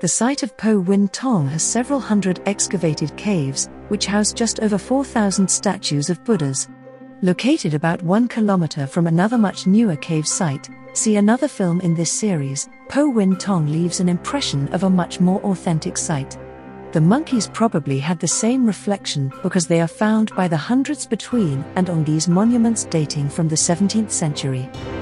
The site of Pho Win Taung has several hundred excavated caves, which house just over 4,000 statues of Buddhas. Located about 1 kilometer from another much newer cave site, see another film in this series, Pho Win Taung leaves an impression of a much more authentic site. The monkeys probably had the same reflection because they are found by the hundreds between and on these monuments dating from the 17th century.